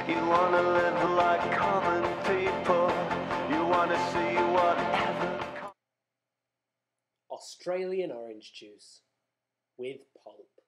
You wanna live like common people. You wanna see whatever. Australian orange juice with pulp.